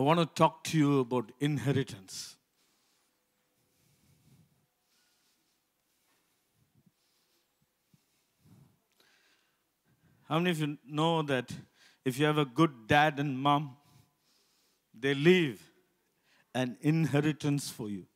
want to talk to you about inheritance. How many of you know that if you have a good dad and mom, they leave an inheritance for you?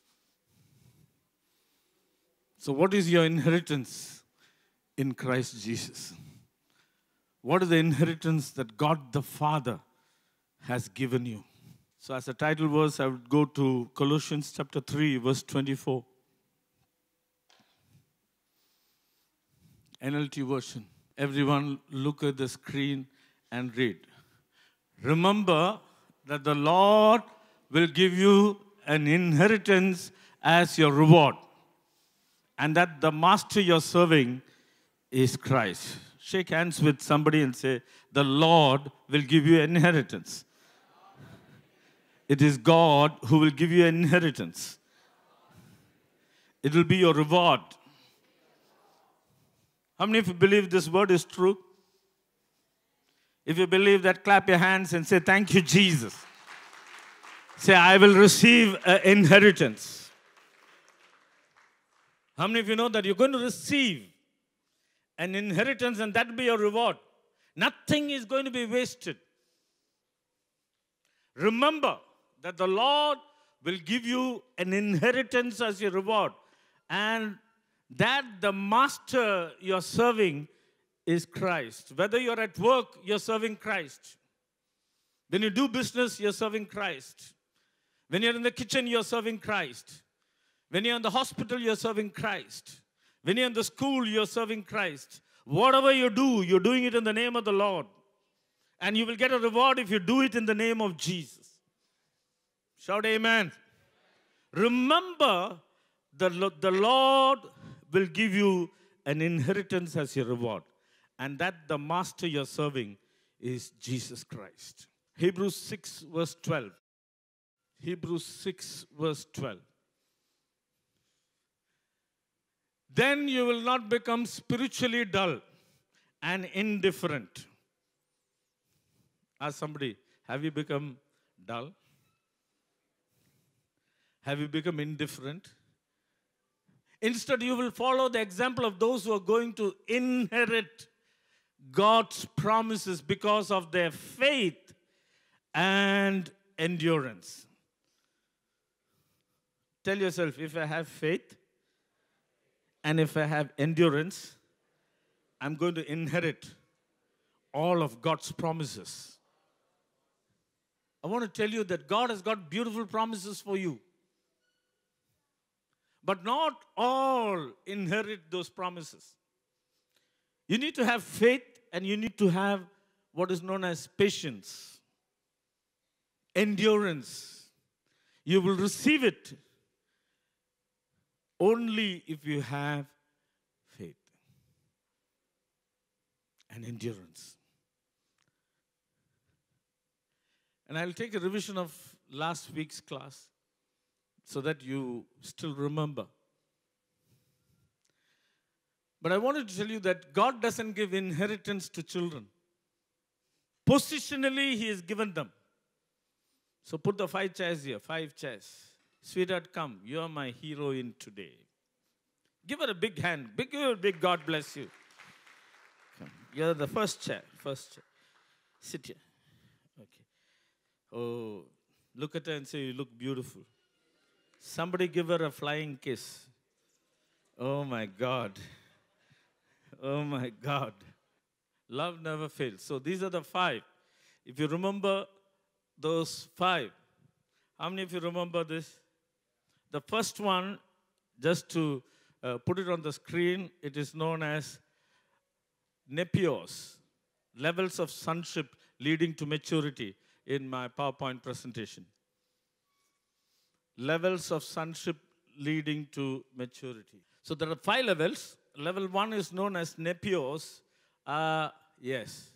So what is your inheritance in Christ Jesus? What is the inheritance that God the Father has given you? So as a title verse, I would go to Colossians chapter 3, verse 24. NLT version. Everyone look at the screen and read. Remember that the Lord will give you an inheritance as your reward, and that the master you're serving is Christ. Shake hands with somebody and say, the Lord will give you an inheritance. It is God who will give you an inheritance. It will be your reward. How many of you believe this word is true? If you believe that, clap your hands and say, thank you, Jesus. Say, I will receive an inheritance. How many of you know that you're going to receive an inheritance and that will be your reward? Nothing is going to be wasted. Remember that the Lord will give you an inheritance as your reward, and that the master you're serving is Christ. Whether you're at work, you're serving Christ. When you do business, you're serving Christ. When you're in the kitchen, you're serving Christ. When you're in the hospital, you're serving Christ. When you're in the school, you're serving Christ. Whatever you do, you're doing it in the name of the Lord. And you will get a reward if you do it in the name of Jesus. Shout amen. Remember, the Lord will give you an inheritance as your reward, and that the master you're serving is Jesus Christ. Hebrews 6 verse 12. Hebrews 6 verse 12. Then you will not become spiritually dull and indifferent. Ask somebody, have you become dull? Have you become indifferent? Instead, you will follow the example of those who are going to inherit God's promises because of their faith and endurance. Tell yourself, if I have faith and if I have endurance, I'm going to inherit all of God's promises. I want to tell you that God has got beautiful promises for you. But not all inherit those promises. You need to have faith, and you need to have what is known as patience, endurance. You will receive it only if you have faith and endurance. And I'll take a revision of last week's class so that you still remember. But I wanted to tell you that God doesn't give inheritance to children. Positionally, He has given them. So put the 5 chairs here, 5 chairs. Sweetheart, come. You are my heroine today. Give her a big hand. Big God bless you. Come. You're the first chair. First chair. Sit here. Okay. Oh, look at her and say, you look beautiful. Somebody give her a flying kiss. Oh my God. Oh my God. Love never fails. So these are the 5. If you remember those 5, how many of you remember this? The first one, just to put it on the screen, it is known as Nepios, levels of sonship leading to maturity, in my PowerPoint presentation. Levels of sonship leading to maturity. So there are 5 levels. Level 1 is known as Nepios. Yes.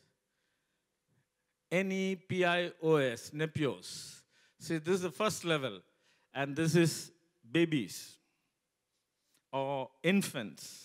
N-E-P-I-O-S, Nepios. See, this is the first level. And this is babies or infants.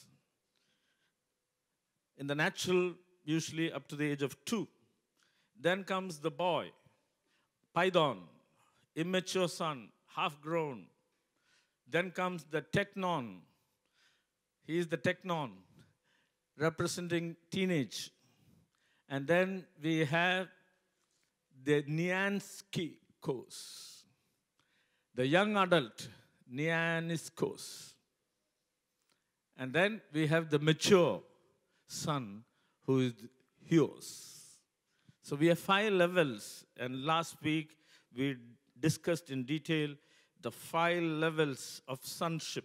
In the natural, usually up to the age of 2. Then comes the boy. Paidion, immature son, half grown. Then comes the teknon. He is the teknon, representing teenage. And then we have the Neanskikos, the young adult, Neaniskos. And then we have the mature son, who is Huios. So we have 5 levels, and last week we discussed in detail the 5 levels of sonship.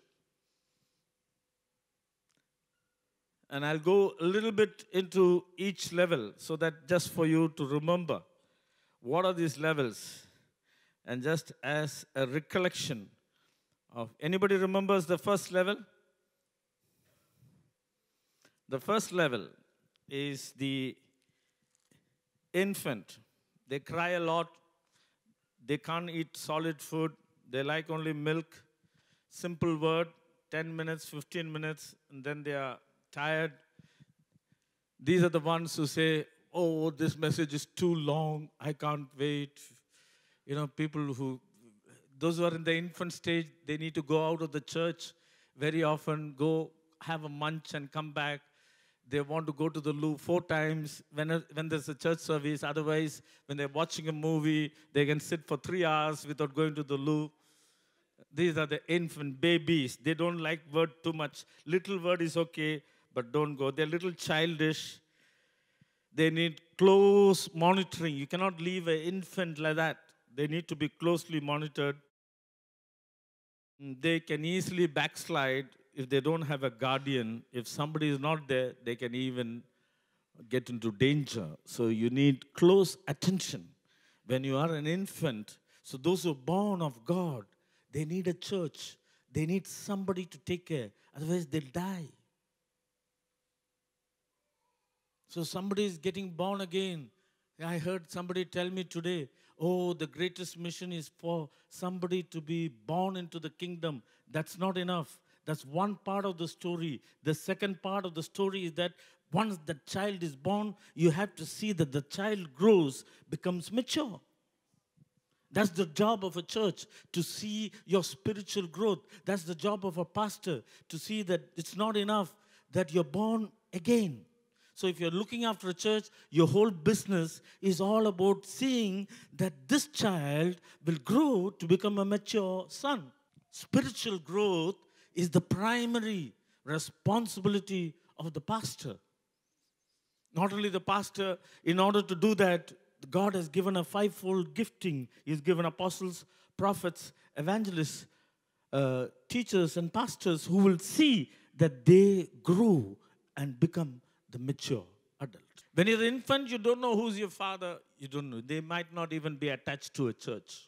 And I'll go a little bit into each level so that just for you to remember what are these levels, and just as a recollection of, anybody remembers the first level? The first level is the infant. They cry a lot. They can't eat solid food. They like only milk. Simple word, 10 minutes, 15 minutes, and then they are tired. These are the ones who say, oh, this message is too long. I can't wait. You know, those who are in the infant stage, they need to go out of the church very often, go have a munch and come back. They want to go to the loo 4 times when there's a church service. Otherwise, when they're watching a movie, they can sit for 3 hours without going to the loo. These are the infant babies. They don't like word too much. Little word is okay, but don't go. They're little childish. They need close monitoring. You cannot leave an infant like that. They need to be closely monitored. They can easily backslide if they don't have a guardian. If somebody is not there, they can even get into danger. So you need close attention when you are an infant. So those who are born of God, they need a church. They need somebody to take care. Otherwise, they'll die. So somebody is getting born again. I heard somebody tell me today, oh, the greatest mission is for somebody to be born into the kingdom. That's not enough. That's one part of the story. The second part of the story is that once the child is born, you have to see that the child grows, becomes mature. That's the job of a church, to see your spiritual growth. That's the job of a pastor, to see that it's not enough that you're born again. So if you're looking after a church, your whole business is all about seeing that this child will grow to become a mature son. Spiritual growth is the primary responsibility of the pastor. Not only the pastor, in order to do that, God has given a 5-fold gifting. He's given apostles, prophets, evangelists, teachers, and pastors who will see that they grow and become the mature adult. When you're an infant, you don't know who's your father. You don't know. They might not even be attached to a church.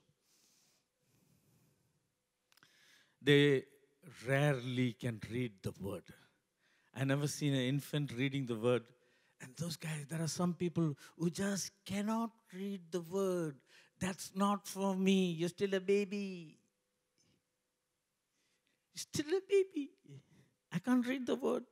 They rarely can read the word. I never seen an infant reading the word. And those guys, there are some people who just cannot read the word. That's not for me. You're still a baby. You're still a baby. I can't read the word.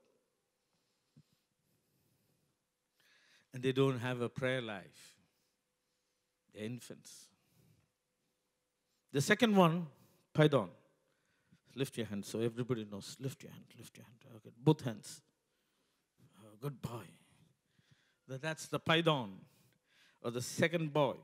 And they don't have a prayer life. They're infants. The second one, Paidion. Lift your hand so everybody knows. Lift your hand, lift your hand. Okay, both hands. Good boy. That's the Paidion, or the second boy.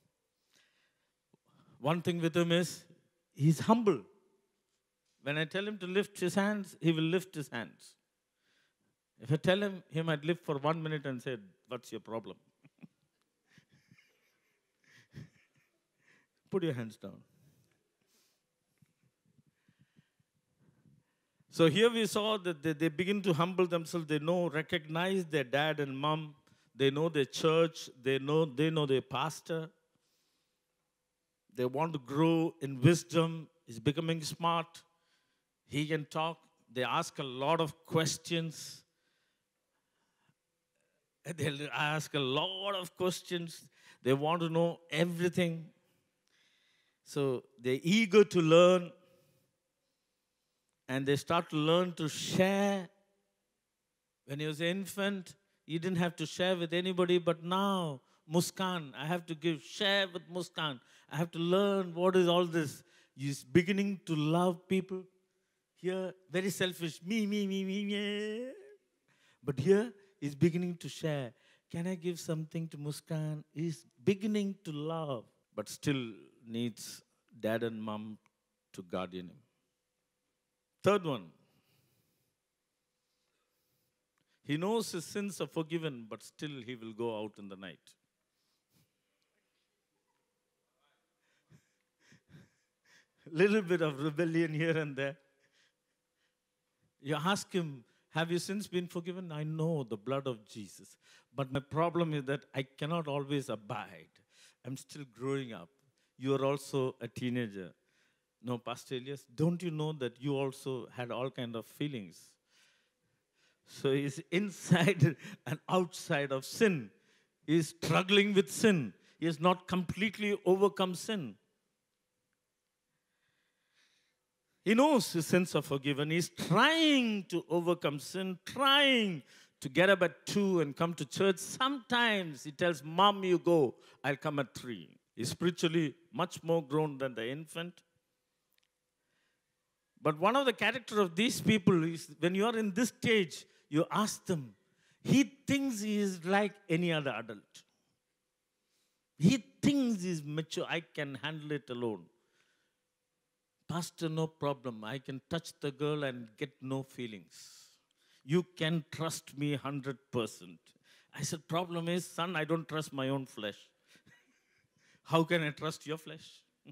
One thing with him is, he's humble. When I tell him to lift his hands, he will lift his hands. If I tell him, he might lift for 1 minute and say, what's your problem? Put your hands down. So here we saw that they begin to humble themselves. They recognize their dad and mom. They know their church. They know their pastor. They want to grow in wisdom. He's becoming smart. He can talk. They ask a lot of questions. They'll ask a lot of questions. They want to know everything. So they're eager to learn. And they start to learn to share. When he was an infant, he didn't have to share with anybody. But now, Muskan. I have to share with Muskan. I have to learn what is all this. He's beginning to love people. Here, very selfish. Me. But here, he's beginning to share. Can I give something to Muskan? He's beginning to love, but still needs dad and mom to guardian him. Third one. He knows his sins are forgiven, but still he will go out in the night. Little bit of rebellion here and there. You ask him, have your sins been forgiven? I know the blood of Jesus. But my problem is that I cannot always abide. I'm still growing up. You are also a teenager. No, Pastor Elias, don't you know that you also had all kind of feelings? So he's inside and outside of sin. He's struggling with sin. He has not completely overcome sin. He knows his sins are forgiven. He's trying to overcome sin, trying to get up at 2 and come to church. Sometimes he tells, Mom, you go, I'll come at 3. He's spiritually much more grown than the infant. But one of the character of these people is when you are in this stage, you ask them, he thinks he is like any other adult. He thinks he's mature. I can handle it alone. Pastor, no problem. I can touch the girl and get no feelings. You can trust me 100%. I said, problem is, son, I don't trust my own flesh. How can I trust your flesh?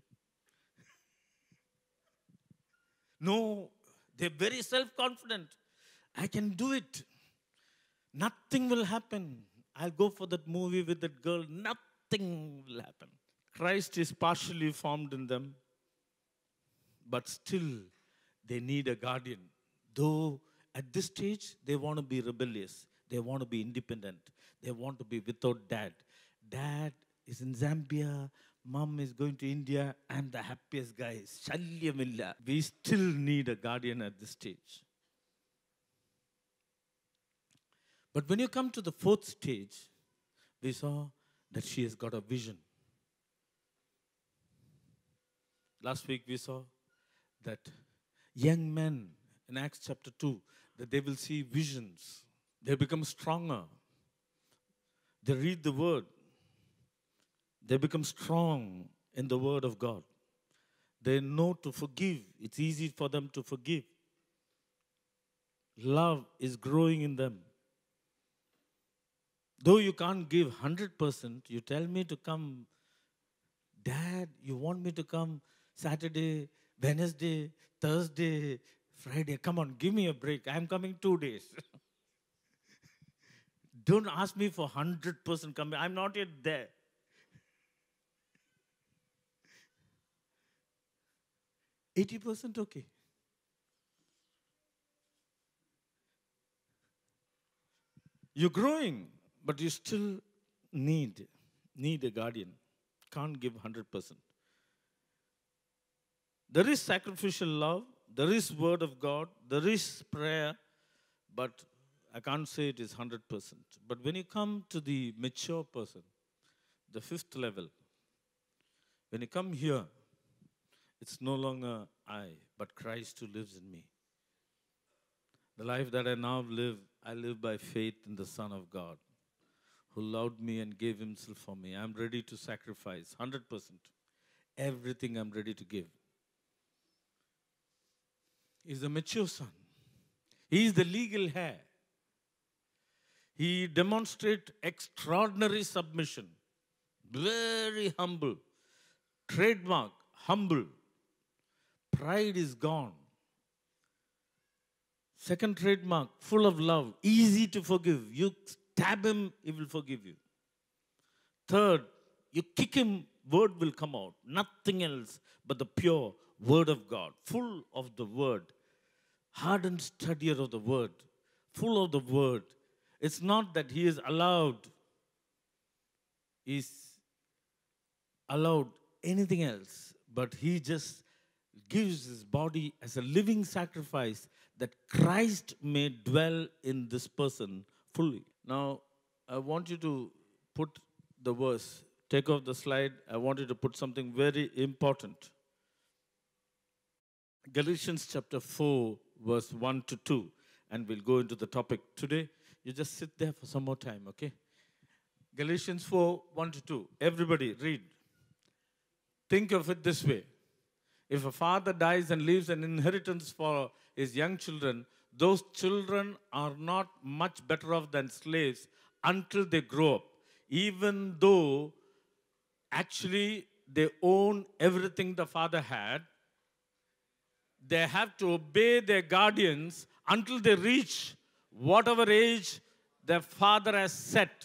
No, they're very self-confident. I can do it. Nothing will happen. I'll go for that movie with that girl. Nothing will happen. Christ is partially formed in them, but still they need a guardian. Though at this stage, they want to be rebellious. They want to be independent. They want to be without dad. Dad is in Zambia. Mom is going to India. I'm the happiest guy. Shalyamilla. We still need a guardian at this stage. But when you come to the 4th stage, we saw that she has got a vision. Last week we saw that young men in Acts chapter 2, that they will see visions. They become stronger. They read the word. They become strong in the word of God. They know to forgive. It's easy for them to forgive. Love is growing in them. Though you can't give 100%, you tell me to come. Dad, you want me to come Saturday, Wednesday, Thursday, Friday. Come on, give me a break. I'm coming 2 days. Don't ask me for 100% coming. I'm not yet there. %, okay. You're growing, but you still need a guardian. Can't give 100%. There is sacrificial love. There is word of God. There is prayer. But I can't say it is 100%. But when you come to the mature person, the 5th level, when you come here, it's no longer I, but Christ who lives in me. The life that I now live, I live by faith in the Son of God, who loved me and gave himself for me. I'm ready to sacrifice 100%. Everything I'm ready to give. He's a mature son. He is the legal heir. He demonstrates extraordinary submission. Very humble. Trademark, humble. Pride is gone. Second trademark, full of love, easy to forgive. You stab him, he will forgive you. Third, you kick him, word will come out. Nothing else but the pure word of God, full of the word. Hardened studier of the word, full of the word. It's not that he is allowed anything else, but he just gives his body as a living sacrifice that Christ may dwell in this person fully. Now, I want you to put the verse. Take off the slide. I want you to put something very important. Galatians chapter 4, verse 1 to 2. And we'll go into the topic today. You just sit there for some more time, okay? Galatians 4, 1 to 2. Everybody read. Think of it this way. If a father dies and leaves an inheritance for his young children, those children are not much better off than slaves until they grow up. Even though actually they own everything the father had, they have to obey their guardians until they reach whatever age their father has set.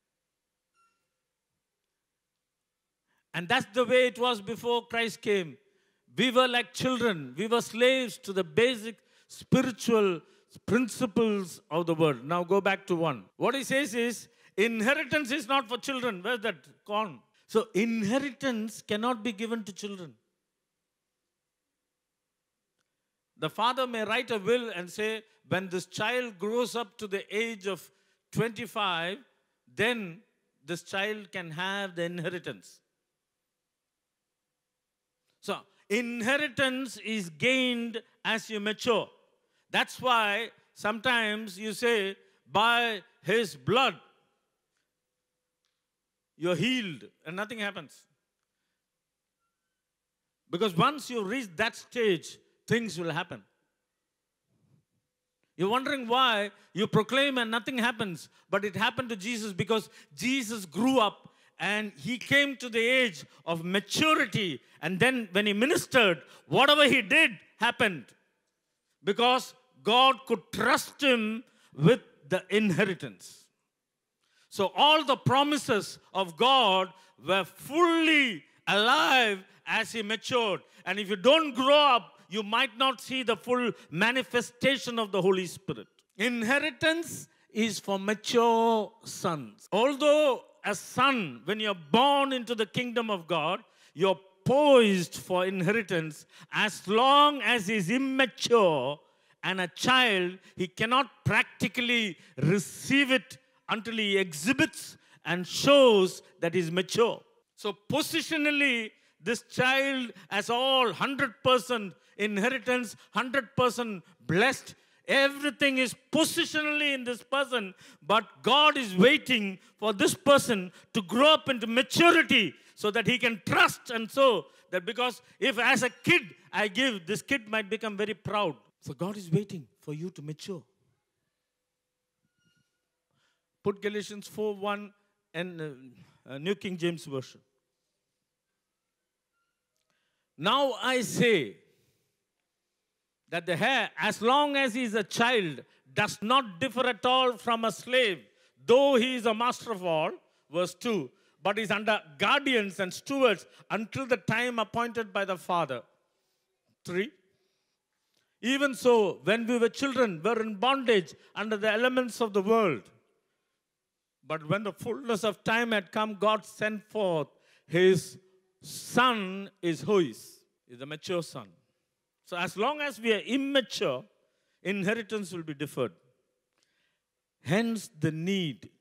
And that's the way it was before Christ came. We were like children. We were slaves to the basic spiritual principles of the world. Now go back to 1. What he says is, inheritance is not for children. Where's that gone? So inheritance cannot be given to children. The father may write a will and say, when this child grows up to the age of 25, then this child can have the inheritance. So, inheritance is gained as you mature. That's why sometimes you say, by his blood, you're healed and nothing happens. Because once you reach that stage, things will happen. You're wondering why you proclaim and nothing happens. But it happened to Jesus because Jesus grew up and he came to the age of maturity. And then when he ministered, whatever he did happened. Because God could trust him with the inheritance. So all the promises of God were fully alive as he matured. And if you don't grow up, you might not see the full manifestation of the Holy Spirit. Inheritance is for mature sons. Although a son, when you're born into the kingdom of God, you're poised for inheritance. As long as he's immature and a child, he cannot practically receive it until he exhibits and shows that he's mature. So positionally, this child has all 100% inheritance, 100% blessed. Everything is positionally in this person, but God is waiting for this person to grow up into maturity so that he can trust and so that because if as a kid I give, this kid might become very proud. So God is waiting for you to mature. Put Galatians 4:1 and New King James Version. Now I say that the heir, as long as he is a child, does not differ at all from a slave, though he is a master of all, verse 2, but is under guardians and stewards until the time appointed by the father. 3. Even so, when we were children, we were in bondage under the elements of the world. But when the fullness of time had come, God sent forth his son is who is the mature son. So as long as we are immature, inheritance will be deferred. Hence the need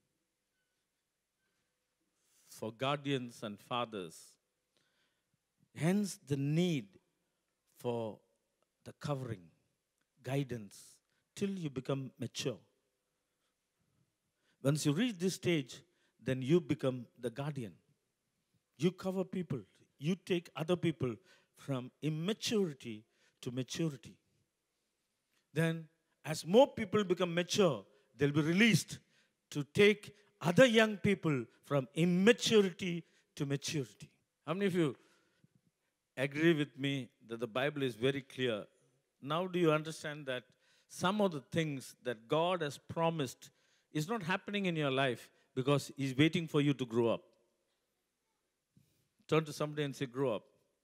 for guardians and fathers. Hence the need for the covering, guidance, till you become mature. Once you reach this stage, then you become the guardian. You cover people. You take other people from immaturity to maturity. Then, as more people become mature, they'll be released to take other young people from immaturity to maturity. How many of you agree with me that the Bible is very clear? Now do you understand that some of the things that God has promised is not happening in your life because he's waiting for you to grow up? Turn to somebody and say, grow up.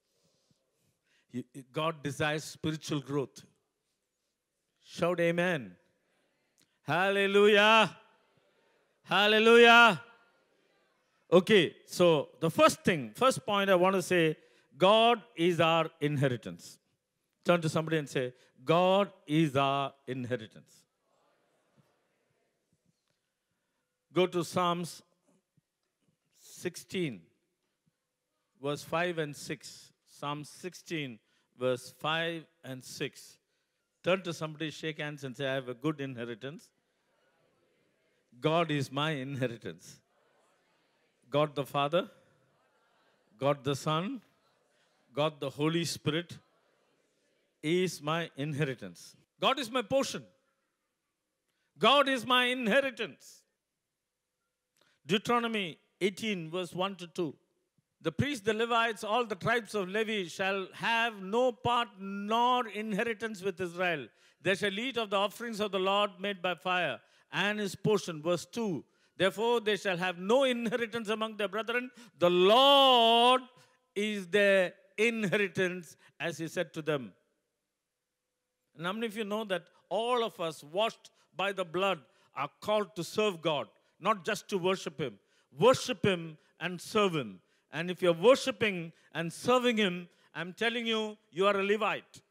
God desires spiritual growth. Shout amen. Hallelujah. Hallelujah. Okay, so the first point I want to say, God is our inheritance. Turn to somebody and say, God is our inheritance. Go to Psalms 16, verse 5 and 6. Psalm 16, verse 5 and 6. Turn to somebody, shake hands, and say, I have a good inheritance. God is my inheritance. God the Father, God the Son, God the Holy Spirit is my inheritance. God is my portion. God is my inheritance. Deuteronomy 18, verse 1 to 2. The priests, the Levites, all the tribes of Levi shall have no part nor inheritance with Israel. They shall eat of the offerings of the Lord made by fire and his portion. Verse 2. Therefore, they shall have no inheritance among their brethren. The Lord is their inheritance, as he said to them. And how many of you know that all of us washed by the blood are called to serve God, not just to worship him. Worship him and serve him. And if you're worshiping and serving him, I'm telling you, you are a Levite.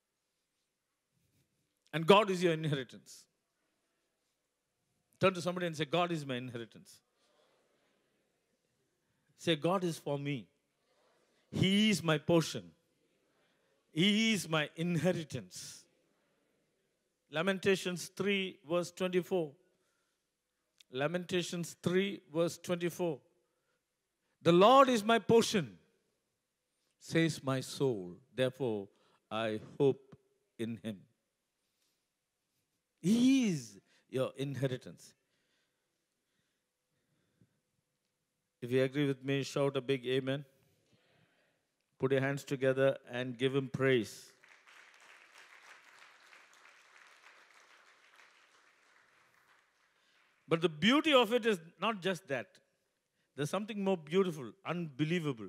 And God is your inheritance. Turn to somebody and say, God is my inheritance. Say, God is for me. He is my portion. He is my inheritance. Lamentations 3, verse 24. Lamentations 3, verse 24. The Lord is my portion, says my soul. Therefore, I hope in him. He is your inheritance. If you agree with me, shout a big amen. Put your hands together and give him praise. But the beauty of it is not just that. There's something more beautiful, unbelievable.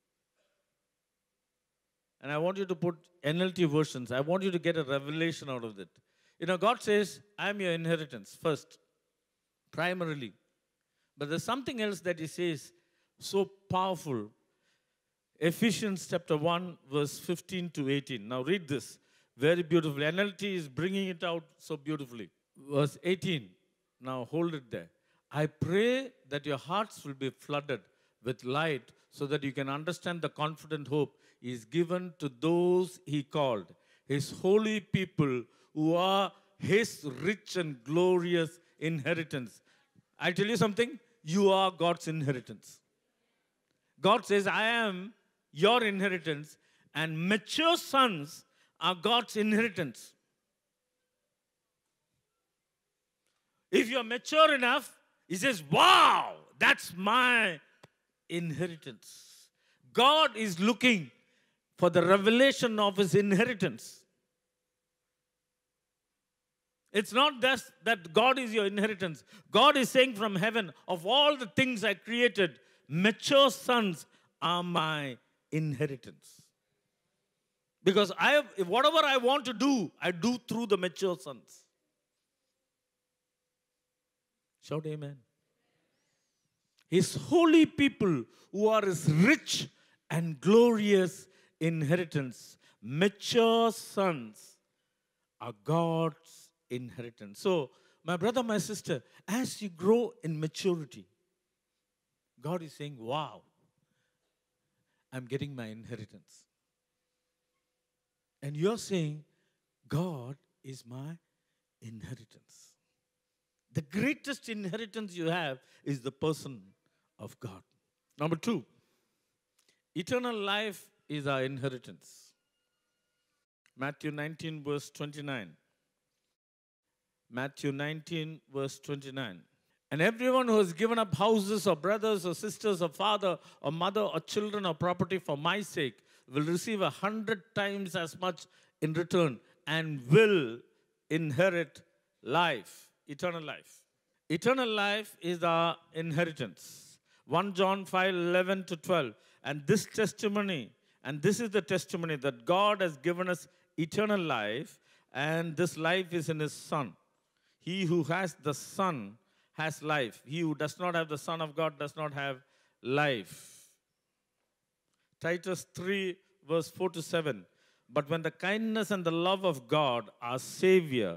And I want you to put NLT versions. I want you to get a revelation out of it. You know, God says, I'm your inheritance first, primarily. But there's something else that he says so powerful. Ephesians chapter 1, verse 15 to 18. Now read this very beautifully. NLT is bringing it out so beautifully. Verse 18. Now hold it there. I pray that your hearts will be flooded with light so that you can understand the confident hope he is given to those he called, his holy people who are his rich and glorious inheritance. I tell you something, you are God's inheritance. God says, I am your inheritance, and mature sons are God's inheritance. If you're mature enough, he says, wow, that's my inheritance. God is looking for the revelation of his inheritance. It's not just that God is your inheritance. God is saying from heaven, of all the things I created, mature sons are my inheritance. Because whatever I want to do, I do through the mature sons. Shout amen. His holy people who are his rich and glorious inheritance. Mature sons are God's inheritance. So, my brother, my sister, as you grow in maturity, God is saying, wow, I'm getting my inheritance. And you're saying, God is my inheritance. The greatest inheritance you have is the person of God. Number 2, eternal life is our inheritance. Matthew 19, verse 29. Matthew 19, verse 29. And everyone who has given up houses or brothers or sisters or father or mother or children or property for my sake will receive 100 times as much in return and will inherit life, eternal life. Eternal life is our inheritance. 1 John 5, 11 to 12. And this testimony, and this is the testimony that God has given us eternal life, and this life is in his Son. He who has the Son has life. He who does not have the Son of God does not have life. Titus 3, verse 4 to 7. But when the kindness and the love of God, our Savior,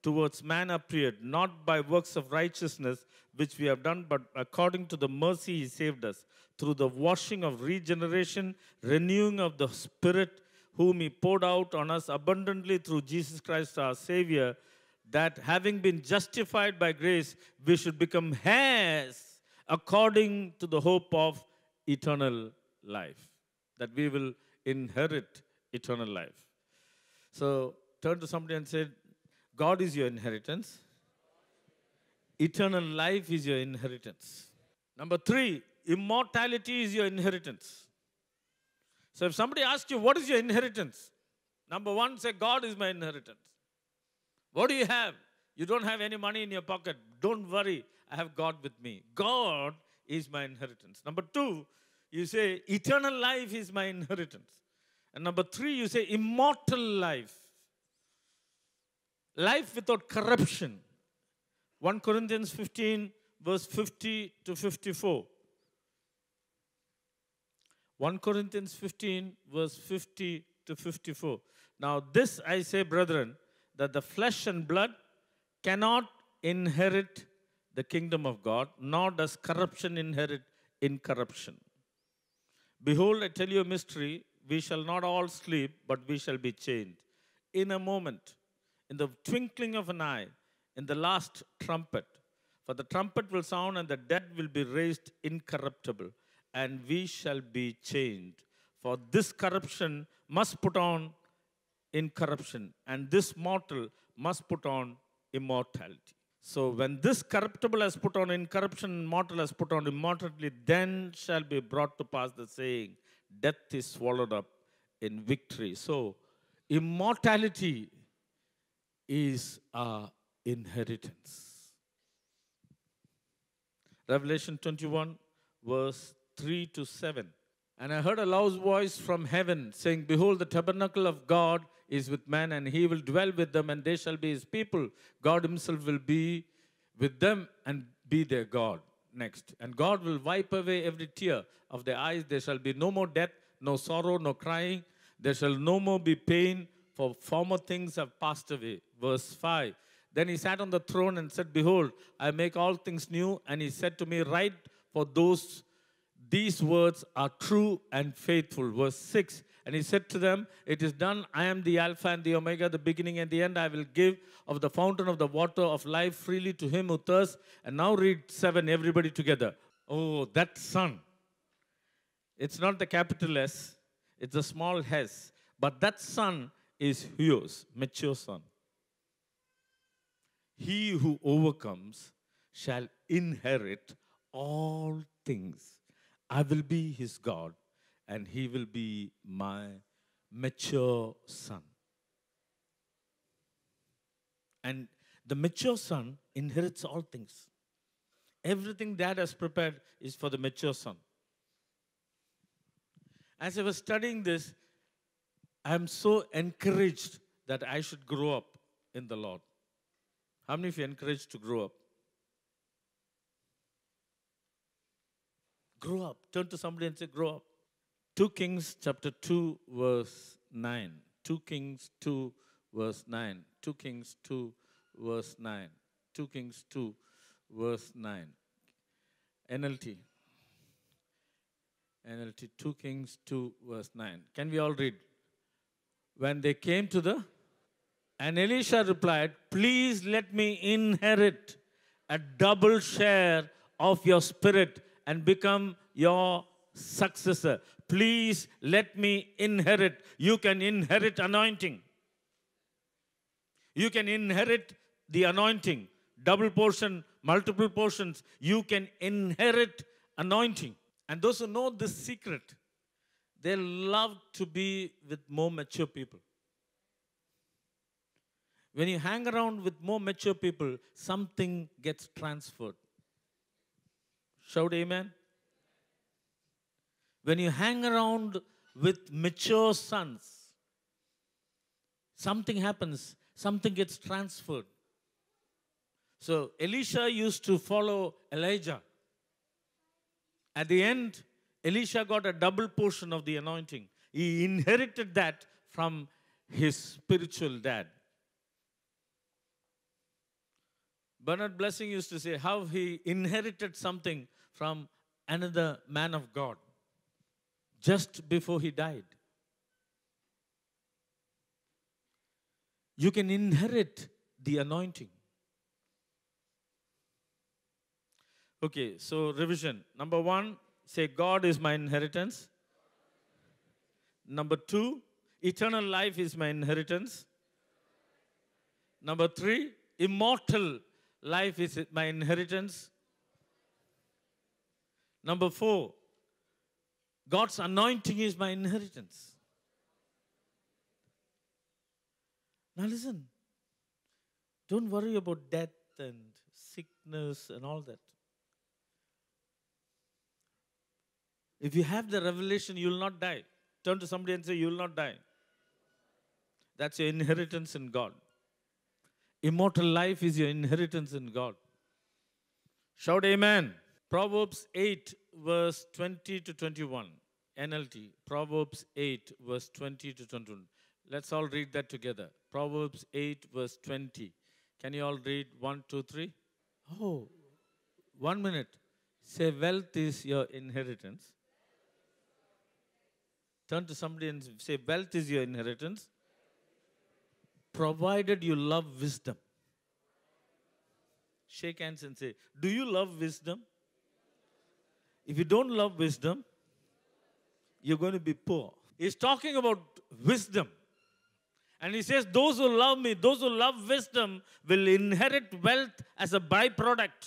towards man appeared, not by works of righteousness which we have done, but according to the mercy he saved us, through the washing of regeneration, renewing of the Spirit, whom he poured out on us abundantly through Jesus Christ our Savior, that having been justified by grace, we should become heirs according to the hope of eternal life, that we will inherit eternal life. So turn to somebody and say, God is your inheritance. Eternal life is your inheritance. Number 3, immortality is your inheritance. So if somebody asks you, what is your inheritance? Number 1, say, God is my inheritance. What do you have? You don't have any money in your pocket. Don't worry, I have God with me. God is my inheritance. Number 2, you say, eternal life is my inheritance. And number 3, you say, immortal life. Life without corruption. 1 Corinthians 15, verse 50 to 54. 1 Corinthians 15, verse 50 to 54. Now this I say, brethren, that the flesh and blood cannot inherit the kingdom of God, nor does corruption inherit incorruption. Behold, I tell you a mystery, we shall not all sleep, but we shall be changed. In a moment, in the twinkling of an eye, in the last trumpet. For the trumpet will sound, and the dead will be raised incorruptible, and we shall be changed. For this corruption must put on incorruption, and this mortal must put on immortality. So when this corruptible has put on incorruption, and mortal has put on immortality, then shall be brought to pass the saying, death is swallowed up in victory. So immortality is our inheritance. Revelation 21, verse 3 to 7. And I heard a loud voice from heaven saying, behold, the tabernacle of God is with man, and he will dwell with them, and they shall be his people. God himself will be with them and be their God. Next. And God will wipe away every tear of their eyes. There shall be no more death, no sorrow, no crying. There shall no more be pain, for former things have passed away. Verse 5. Then he sat on the throne and said, behold, I make all things new. And he said to me, write, for these words are true and faithful. Verse 6. And he said to them, it is done. I am the Alpha and the Omega, the beginning and the end. I will give of the fountain of the water of life freely to him who thirsts. And now read 7, everybody together. Oh, that Son. It's not the capital S. It's a small S. But that Son is Huios, mature Son. He who overcomes shall inherit all things. I will be his God, and he will be my mature son. And the mature son inherits all things. Everything Dad has prepared is for the mature son. As I was studying this, I am so encouraged that I should grow up in the Lord. How many of you are encouraged to grow up? Grow up. Turn to somebody and say, grow up. 2 Kings chapter 2, verse 9. 2 Kings 2, verse 9. 2 Kings 2, verse 9. 2 Kings 2, verse 9. NLT. NLT, 2 Kings 2, verse 9. Can we all read? When they came to the... And Elisha replied, please let me inherit a double share of your spirit and become your successor. Please let me inherit. You can inherit anointing. You can inherit the anointing. Double portion, multiple portions. You can inherit anointing. And those who know this secret, they love to be with more mature people. When you hang around with more mature people, something gets transferred. Shout amen. When you hang around with mature sons, something happens, something gets transferred. So Elisha used to follow Elijah. At the end, Elisha got a double portion of the anointing. He inherited that from his spiritual dad. Bernard Blessing used to say how he inherited something from another man of God just before he died. You can inherit the anointing. Okay, so revision. Number 1, say, God is my inheritance. Number 2, eternal life is my inheritance. Number 3, immortal life is my inheritance. Number 4, God's anointing is my inheritance. Now listen, don't worry about death and sickness and all that. If you have the revelation, you will not die. Turn to somebody and say, you will not die. That's your inheritance in God. Immortal life is your inheritance in God. Shout amen. Proverbs 8, verse 20 to 21. NLT. Proverbs 8, verse 20 to 21. Let's all read that together. Proverbs 8, verse 20. Can you all read 1, 2, 3? Oh, 1 minute. Say, wealth is your inheritance. Turn to somebody and say, wealth is your inheritance, provided you love wisdom. Shake hands and say, do you love wisdom? If you don't love wisdom, you're going to be poor. He's talking about wisdom. And he says, those who love me, those who love wisdom will inherit wealth as a byproduct.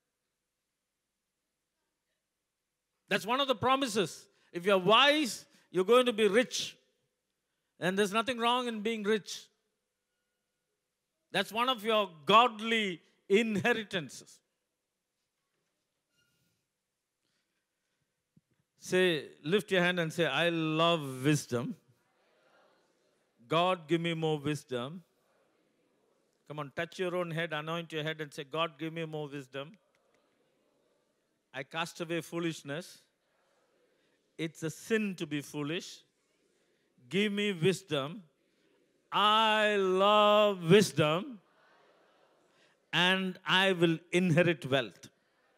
That's one of the promises. If you're wise, you're going to be rich. And there's nothing wrong in being rich. That's one of your godly inheritances. Say, lift your hand and say, I love wisdom. God, give me more wisdom. Come on, touch your own head, anoint your head and say, God, give me more wisdom. I cast away foolishness. It's a sin to be foolish. Give me wisdom. I love wisdom. And I will inherit wealth.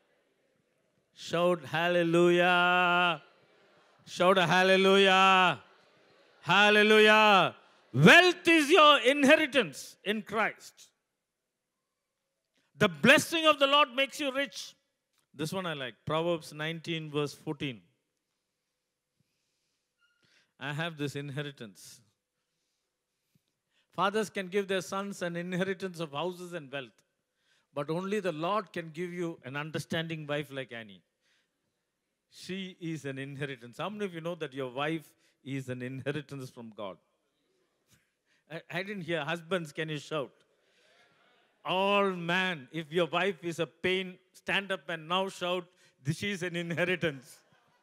Shout hallelujah. Shout a hallelujah. Hallelujah. Wealth is your inheritance in Christ. The blessing of the Lord makes you rich. This one I like. Proverbs 19 verse 14. I have this inheritance. Fathers can give their sons an inheritance of houses and wealth. But only the Lord can give you an understanding wife like Annie. She is an inheritance. How many of you know that your wife is an inheritance from God? I didn't hear. Husbands, can you shout? All man, if your wife is a pain, stand up and now shout, this is an inheritance.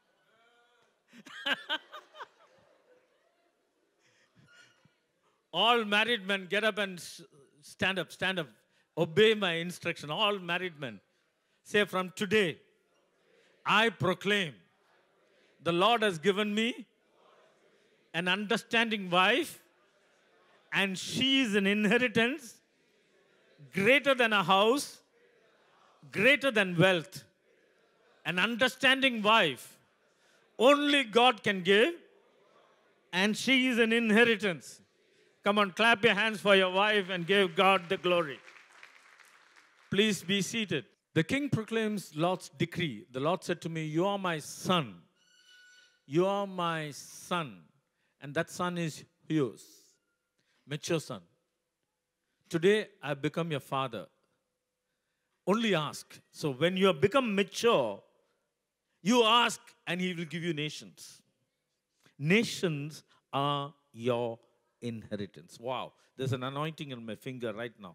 All married men, get up and stand up, stand up. Obey my instruction. All married men. Say, from today, I proclaim the Lord has given me an understanding wife, and she is an inheritance greater than a house, greater than wealth. An understanding wife only God can give, and she is an inheritance. Come on, clap your hands for your wife and give God the glory. Please be seated. The king proclaims Lot's decree. The Lord said to me, you are my son. You are my son. And that son is yours. Mature son. Today, I have become your father. Only ask. So when you have become mature, you ask and he will give you nations. Nations are your inheritance. Wow. There's an anointing on my finger right now.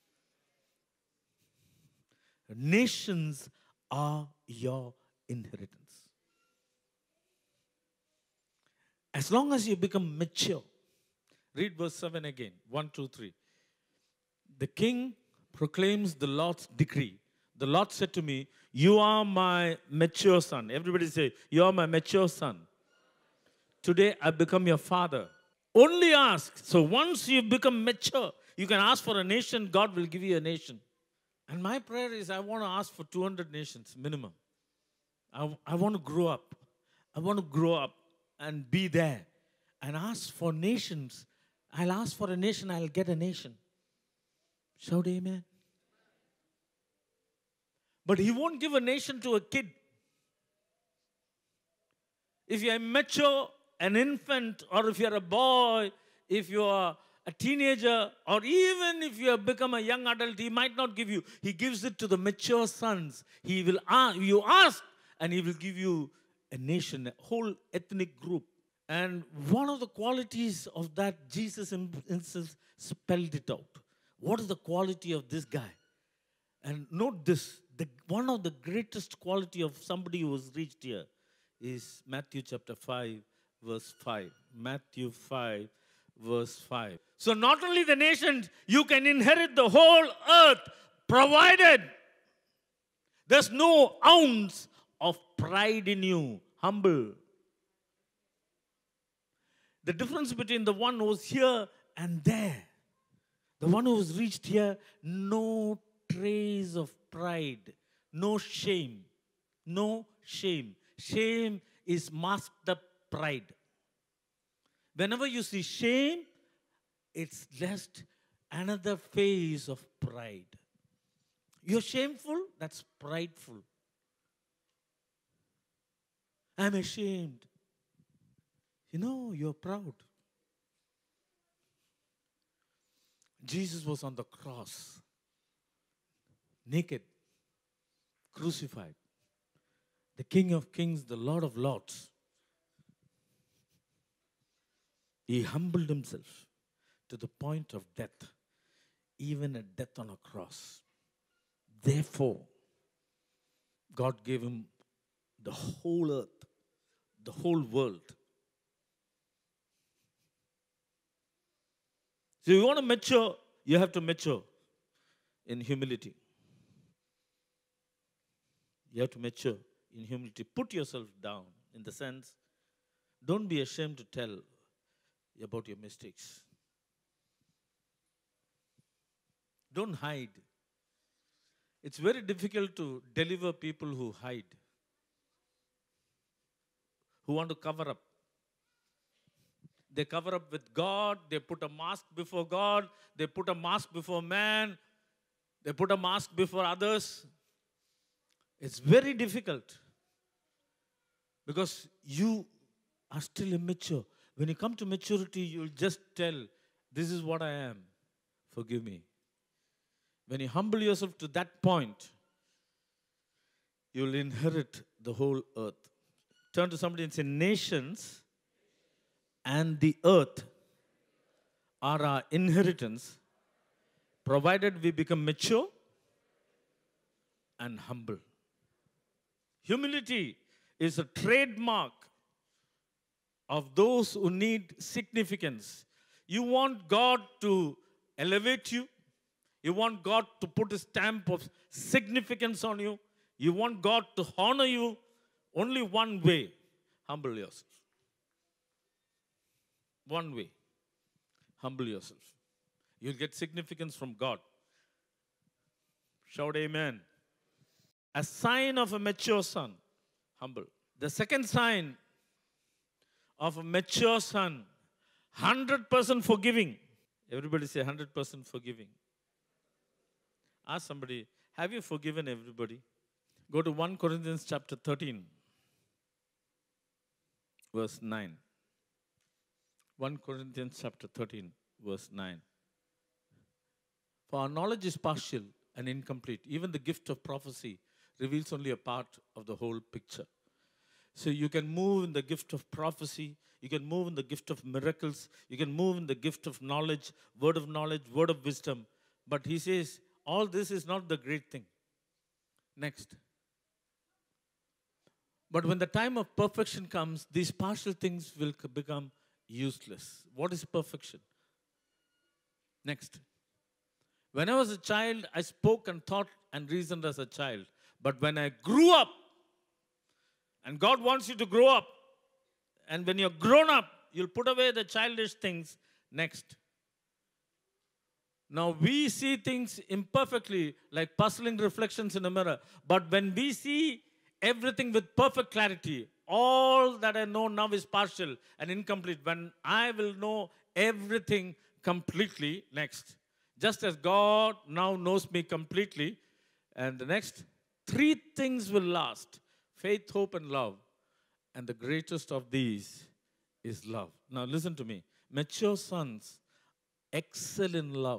Nations are your inheritance. As long as you become mature. Read verse 7 again. 1, 2, 3. The king proclaims the Lord's decree. The Lord said to me, you are my mature son. Everybody say, you are my mature son. Today I become your father. Only ask. So once you become mature, you can ask for a nation, God will give you a nation. And my prayer is I want to ask for 200 nations minimum. I want to grow up. I want to grow up and be there and ask for nations. I'll ask for a nation, I'll get a nation. Shout amen. But he won't give a nation to a kid. If you're immature, an infant, or if you're a boy, if you're a teenager, or even if you have become a young adult, he might not give you. He gives it to the mature sons. He will you ask, and he will give you a nation, a whole ethnic group. And one of the qualities of that, Jesus himself spelled it out. What is the quality of this guy? And note this, one of the greatest quality of somebody who has reached here is Matthew chapter 5, verse 5. Matthew 5, verse 5. So not only the nations, you can inherit the whole earth, provided there's no ounce of pride in you. Humble. The difference between the one who's here and there, the one who's reached here, no trace of pride, no shame, no shame. Shame is masked up pride. Whenever you see shame, it's just another phase of pride. You're shameful, that's prideful. I'm ashamed. You know, you're proud. Jesus was on the cross, naked, crucified. The King of Kings, the Lord of Lords. He humbled himself to the point of death, even a death on a cross. Therefore, God gave him the whole earth, the whole world. So you want to mature, you have to mature in humility. You have to mature in humility. Put yourself down in the sense, don't be ashamed to tell about your mistakes. Don't hide. It's very difficult to deliver people who hide, who want to cover up. They cover up with God. They put a mask before God. They put a mask before man. They put a mask before others. It's very difficult because you are still immature. When you come to maturity, you'll just tell, this is what I am. Forgive me. When you humble yourself to that point, you'll inherit the whole earth. Turn to somebody and say, nations and the earth are our inheritance, provided we become mature and humble. Humility is a trademark of those who need significance. You want God to elevate you. You want God to put a stamp of significance on you. You want God to honor you. Only one way, humble yourself. One way, humble yourself. You'll get significance from God. Shout amen. A sign of a mature son, humble. The second sign of a mature son, 100% forgiving. Everybody say 100% forgiving. Ask somebody, have you forgiven everybody? Go to 1 Corinthians chapter 13, verse 9. 1 Corinthians chapter 13, verse 9. For our knowledge is partial and incomplete. Even the gift of prophecy reveals only a part of the whole picture. So you can move in the gift of prophecy. You can move in the gift of miracles. You can move in the gift of knowledge, word of wisdom. But he says, all this is not the great thing. Next. But when the time of perfection comes, these partial things will become useless. What is perfection? Next. When I was a child, I spoke and thought and reasoned as a child. But when I grew up, and God wants you to grow up, and when you're grown up, you'll put away the childish things. Next. Now we see things imperfectly, like puzzling reflections in a mirror. But when we see everything with perfect clarity, all that I know now is partial and incomplete. When I will know everything completely next, just as God now knows me completely, and the next three things will last: faith, hope, and love. And the greatest of these is love. Now listen to me. Mature sons excel in love.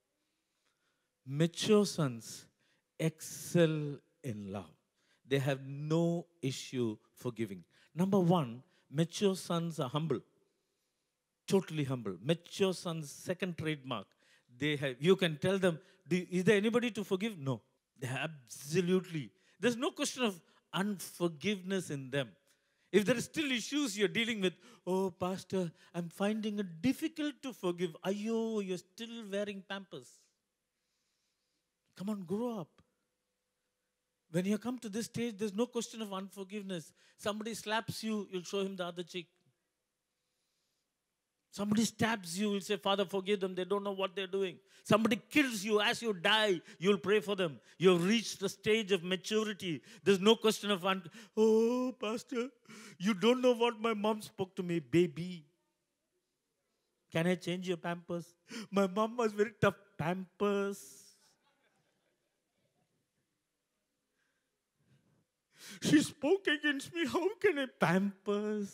Mature sons excel in love. They have no issue forgiving. Number one, mature sons are humble, totally humble. Mature sons' second trademark. They have. You can tell them, is there anybody to forgive? No. They absolutely. There's no question of unforgiveness in them. If there is still issues you're dealing with, oh, Pastor, I'm finding it difficult to forgive. Ayo, you're still wearing Pampers. Come on, grow up. When you come to this stage, there's no question of unforgiveness. Somebody slaps you, you'll show him the other cheek. Somebody stabs you, you'll say, Father, forgive them. They don't know what they're doing. Somebody kills you. As you die, you'll pray for them. You've reached the stage of maturity. There's no question of, oh, Pastor, you don't know what my mom spoke to me. Baby, can I change your Pampers? My mom was very tough. Pampers. She spoke against me. How can I Pampers?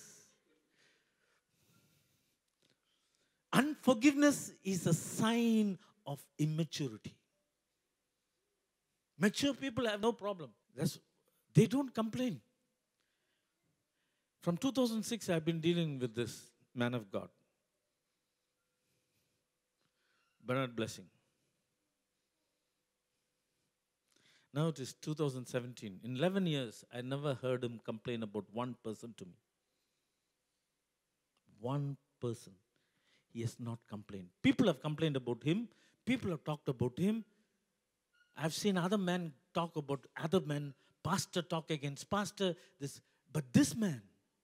Unforgiveness is a sign of immaturity. Mature people have no problem. They don't complain. From 2006, I've been dealing with this man of God, Bernard Blessing. Now it is 2017. In 11 years, I never heard him complain about one person to me. One person. He has not complained. People have complained about him. People have talked about him. I've seen other men talk about other men. Pastor talk against pastor. But this man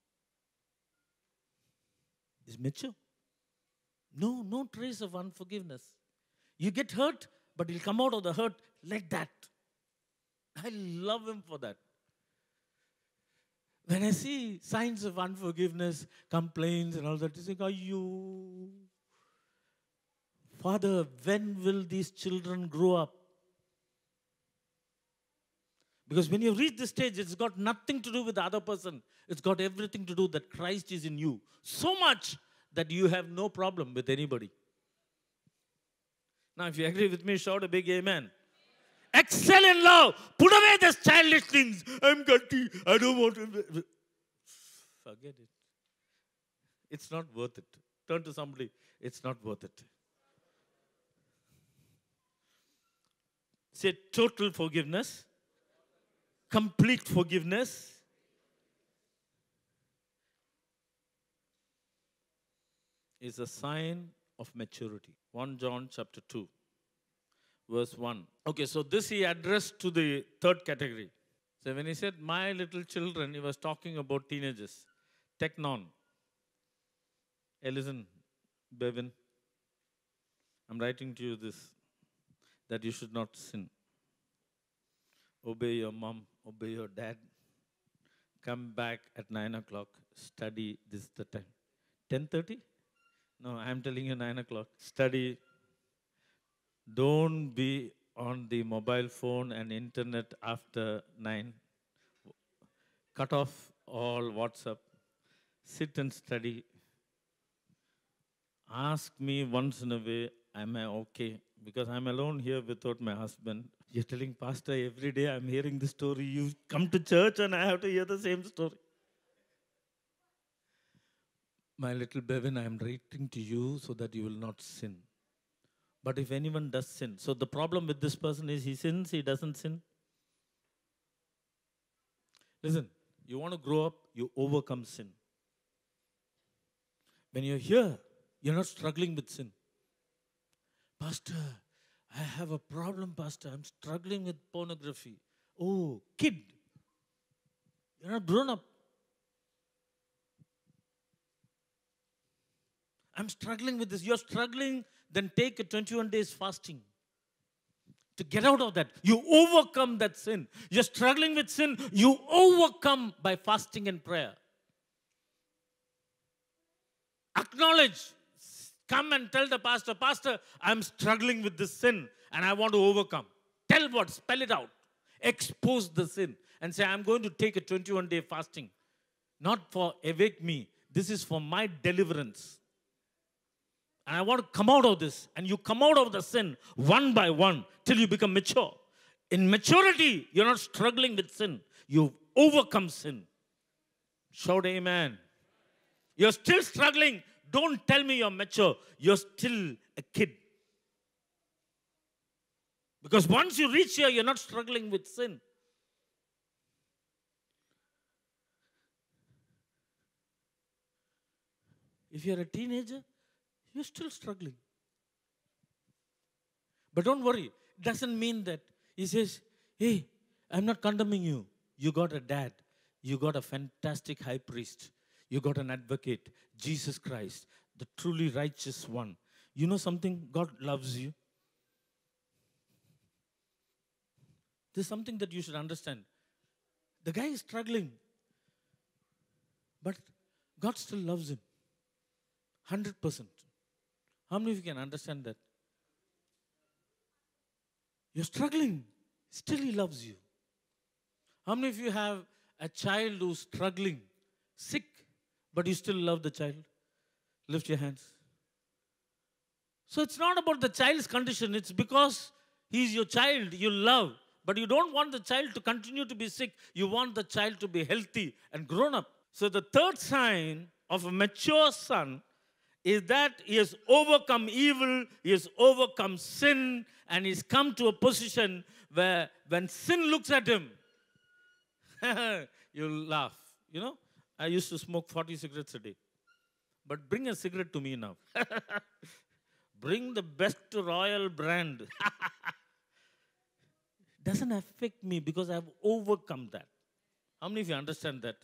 is mature. No trace of unforgiveness. You get hurt, but he'll come out of the hurt like that. I love him for that. When I see signs of unforgiveness, complaints and all that, I think, you, Father, when will these children grow up? Because when you reach this stage, it's got nothing to do with the other person. It's got everything to do that Christ is in you. So much that you have no problem with anybody. Now, if you agree with me, shout a big amen. Excel in love. Put away these childish things. I'm guilty. I don't want to. Forget it. It's not worth it. Turn to somebody. It's not worth it. Say total forgiveness. Complete forgiveness. Is a sign of maturity. 1 John chapter 2. Verse 1. Okay, so this he addressed to the third category. So when he said, my little children, he was talking about teenagers. Teknon. Hey, listen, Bevin. I'm writing to you this, that you should not sin. Obey your mom, obey your dad. Come back at 9 o'clock, study, this is the time. 10:30? No, I'm telling you 9 o'clock. Study. Don't be on the mobile phone and internet after 9. Cut off all WhatsApp. Sit and study. Ask me once in a way, am I okay? Because I'm alone here without my husband. You're telling Pastor, every day I'm hearing the story. You come to church and I have to hear the same story. My little Bevin, I am writing to you so that you will not sin. But if anyone does sin, so the problem with this person is he sins, he doesn't sin. Listen, you want to grow up, you overcome sin. When you're here, you're not struggling with sin. Pastor, I have a problem, Pastor. I'm struggling with pornography. Oh, kid, you're not grown up. I'm struggling with this. You're struggling then take a 21 days fasting to get out of that. You overcome that sin. You're struggling with sin, you overcome by fasting and prayer. Acknowledge. Come and tell the pastor, Pastor, I'm struggling with this sin and I want to overcome. Tell what? Spell it out. Expose the sin and say, I'm going to take a 21-day fasting. Not for awake me. This is for my deliverance. And I want to come out of this. And you come out of the sin one by one till you become mature. In maturity, you're not struggling with sin. You've overcome sin. Shout amen. You're still struggling. Don't tell me you're mature. You're still a kid. Because once you reach here, you're not struggling with sin. If you're a teenager, you're still struggling. But don't worry. It doesn't mean that he says, hey, I'm not condemning you. You got a dad. You got a fantastic high priest. You got an advocate, Jesus Christ, the truly righteous one. You know something? God loves you. There's something that you should understand. The guy is struggling, but God still loves him. 100%. How many of you can understand that? You're struggling, still he loves you. How many of you have a child who's struggling, sick, but you still love the child? Lift your hands. So it's not about the child's condition. It's because he's your child, you love. But you don't want the child to continue to be sick. You want the child to be healthy and grown up. So the third sign of a mature son is that he has overcome evil, he has overcome sin, and he's come to a position where when sin looks at him, you'll laugh. You know, I used to smoke 40 cigarettes a day. But bring a cigarette to me now. Bring the best Royal brand. Doesn't affect me because I've overcome that. How many of you understand that?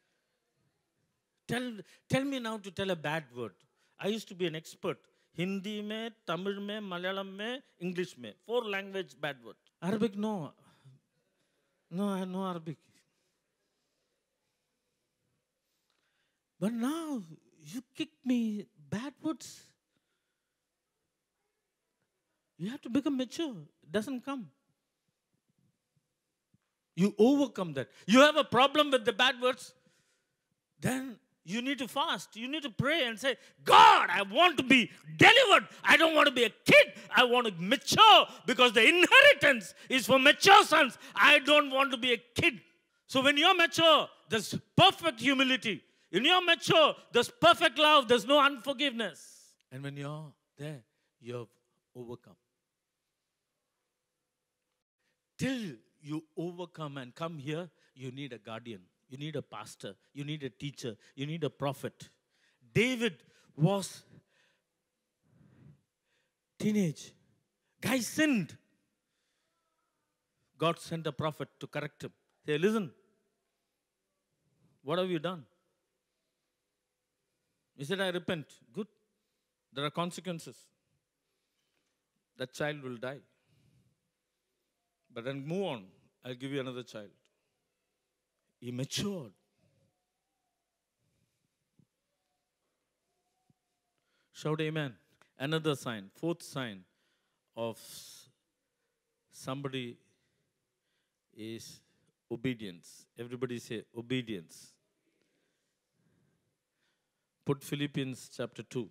Tell me now to tell a bad word. I used to be an expert. Hindi mein, Tamil mein, Malayalam mein, English mein. 4 language bad word. Arabic, no. No, I know Arabic. But now, you kick me bad words. You have to become mature. It doesn't come. You overcome that. You have a problem with the bad words, then you need to fast. You need to pray and say, God, I want to be delivered. I don't want to be a kid. I want to mature because the inheritance is for mature sons. I don't want to be a kid. So when you're mature, there's perfect humility. When you're mature, there's perfect love. There's no unforgiveness. And when you're there, you've overcome. Till you overcome and come here, you need a guardian. You need a pastor. You need a teacher. You need a prophet. David was teenage. Guy sinned. God sent a prophet to correct him. Say, listen, what have you done? He said, I repent. Good. There are consequences. That child will die. But then move on. I'll give you another child. He matured. Shout amen. Another sign, fourth sign of somebody is obedience. Everybody say obedience. Put Philippians chapter 2.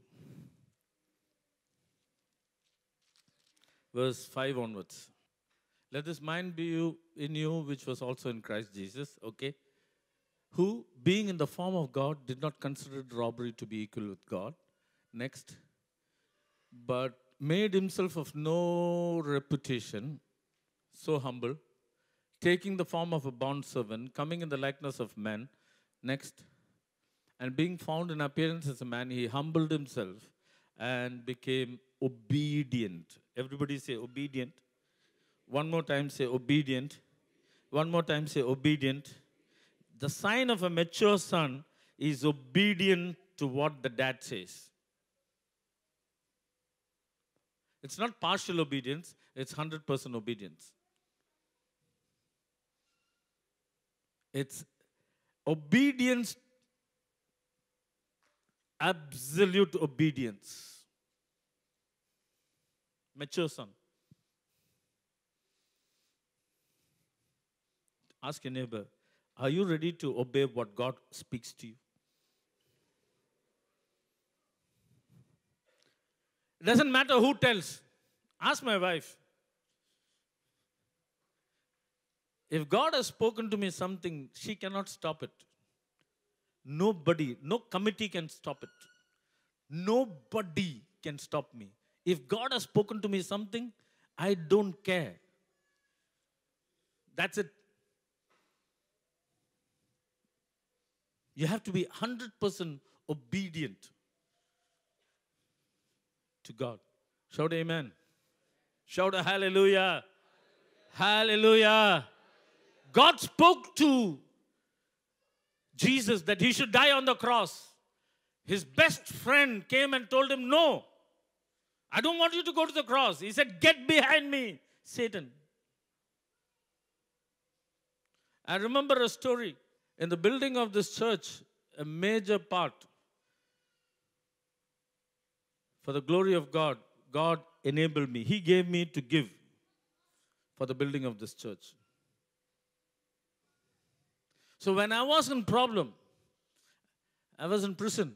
Verse 5 onwards. Let this mind be in you, which was also in Christ Jesus, okay? Who, being in the form of God, did not consider robbery to be equal with God. Next. But made himself of no reputation, so humble, taking the form of a bondservant, coming in the likeness of men. Next. And being found in appearance as a man, he humbled himself and became obedient. Everybody say obedient. One more time say obedient. One more time say obedient. The sign of a mature son is obedient to what the dad says. It's not partial obedience, it's 100% obedience. It's obedience, absolute obedience. Mature son. Ask your neighbor, are you ready to obey what God speaks to you? It doesn't matter who tells. Ask my wife. If God has spoken to me something, she cannot stop it. Nobody, no committee can stop it. Nobody can stop me. If God has spoken to me something, I don't care. That's it. You have to be 100% obedient to God. Shout amen. Shout a hallelujah. Hallelujah. God spoke to Jesus that he should die on the cross. His best friend came and told him, no, I don't want you to go to the cross. He said, get behind me, Satan. I remember a story. In the building of this church, a major part for the glory of God, God enabled me. He gave me to give for the building of this church. So when I was in problem, I was in prison.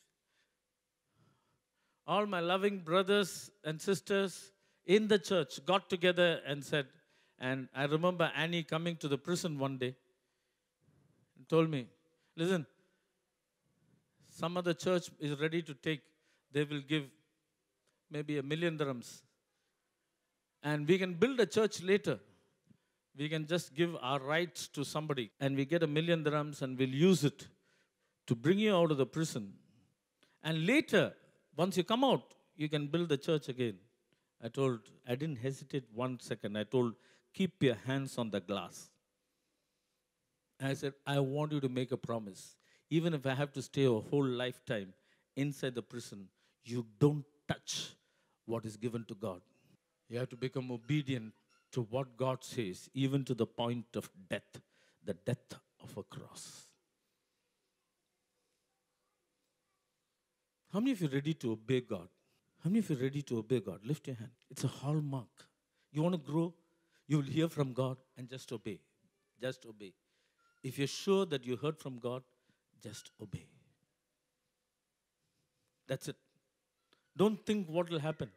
All my loving brothers and sisters in the church got together and said, and I remember Annie coming to the prison one day and told me, listen, some other church is ready to take, they will give maybe 1 million dirhams. And we can build a church later. We can just give our rights to somebody and we get 1 million dirhams and we'll use it to bring you out of the prison. And later, once you come out, you can build the church again. I didn't hesitate 1 second. I told, keep your hands on the glass. And I said, I want you to make a promise. Even if I have to stay a whole lifetime inside the prison, you don't touch what is given to God. You have to become obedient to what God says, even to the point of death, the death of a cross. How many of you are ready to obey God? How many of you are ready to obey God? Lift your hand. It's a hallmark. You want to grow? You will hear from God and just obey. Just obey. If you're sure that you heard from God, just obey. That's it. Don't think what will happen.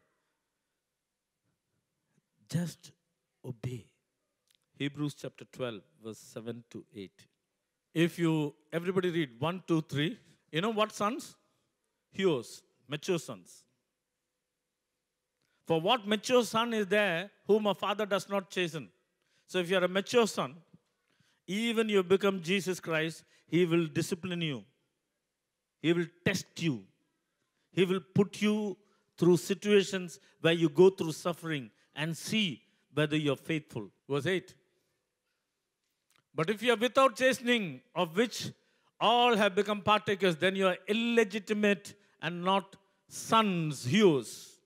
Just obey. Hebrews chapter 12, verse 7 to 8. Everybody read 1, 2, 3. You know what sons? Heroes, mature sons. For what mature son is there whom a father does not chasten? So if you are a mature son, even you become Jesus Christ, he will discipline you. He will test you. He will put you through situations where you go through suffering and see whether you're faithful. Verse 8. But if you are without chastening, of which all have become partakers, then you are illegitimate and not sons, heroes.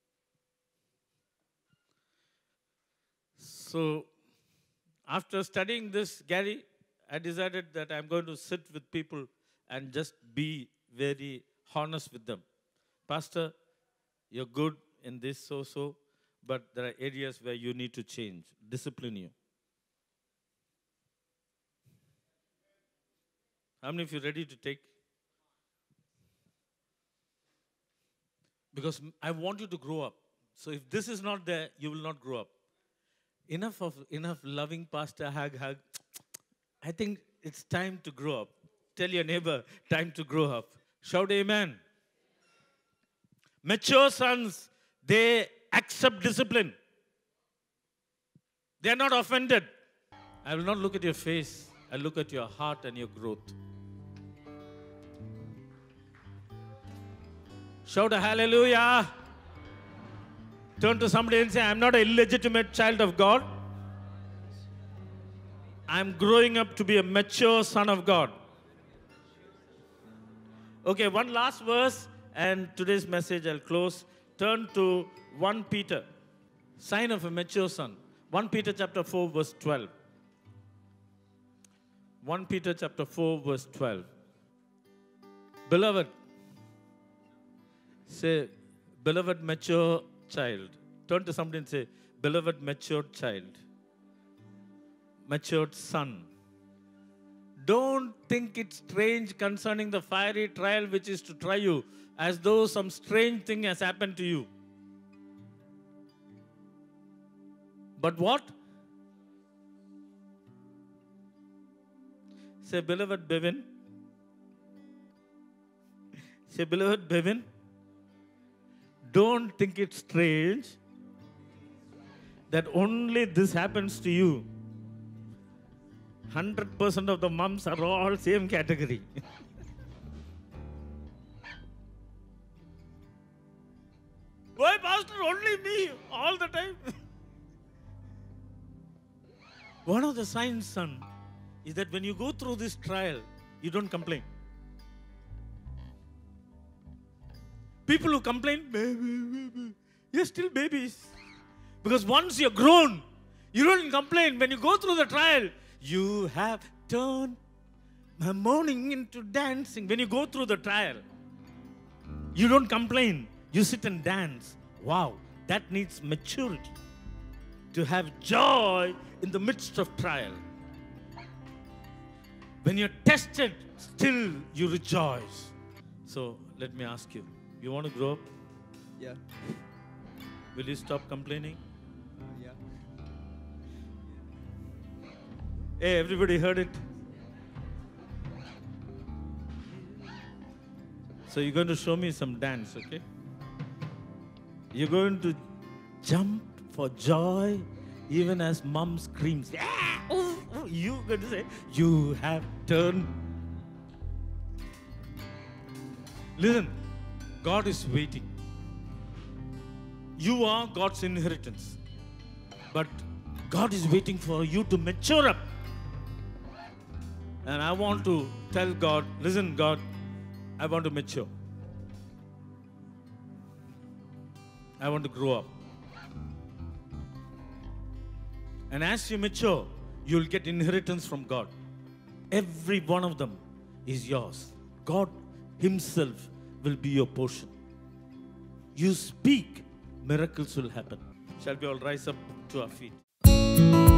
So, after studying this, Gary, I decided that I'm going to sit with people and just be very honest with them. Pastor, you're good in this so, but there are areas where you need to change, discipline you. How many of you are ready to take? Because I want you to grow up. So if this is not there, you will not grow up. Enough loving pastor, hug. I think it's time to grow up. Tell your neighbor, time to grow up. Shout amen. Mature sons, they accept discipline. They are not offended. I will not look at your face. I look at your heart and your growth. Shout a hallelujah. Turn to somebody and say, I'm not an illegitimate child of God. I'm growing up to be a mature son of God. Okay, one last verse and today's message I'll close. Turn to 1 Peter, sign of a mature son. 1 Peter chapter 4 verse 12. 1 Peter chapter 4 verse 12. Beloved, say, beloved mature child. Turn to somebody and say, beloved matured child. Matured son. Don't think it's strange concerning the fiery trial which is to try you, as though some strange thing has happened to you. But what? Say, beloved Bevin. Say, beloved Bevin. Don't think it's strange that only this happens to you. 100% of the moms are all same category. Why, Pastor, only me all the time? One of the signs, son, is that when you go through this trial, you don't complain. People who complain, you're still babies. Because once you're grown, you don't complain. When you go through the trial, you have turned my mourning into dancing. When you go through the trial, you don't complain. You sit and dance. Wow, that needs maturity. To have joy in the midst of trial. When you're tested, still you rejoice. So let me ask you, you want to grow up? Yeah. Will you stop complaining? Yeah. Hey, everybody heard it? So you're going to show me some dance, okay? You're going to jump for joy even as mom screams. Ah! Oh, oh. You're going to say, you have turned. Listen, God is waiting. You are God's inheritance. But God is waiting for you to mature up. And I want to tell God, listen, God, I want to mature. I want to grow up. And as you mature, you'll get inheritance from God. Every one of them is yours. God Himself will be your portion. You speak, miracles will happen. Shall we all rise up to our feet?